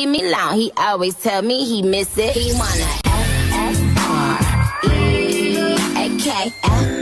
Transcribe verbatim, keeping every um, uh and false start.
leave me alone. He always tell me he miss it. He wanna F F R E E A K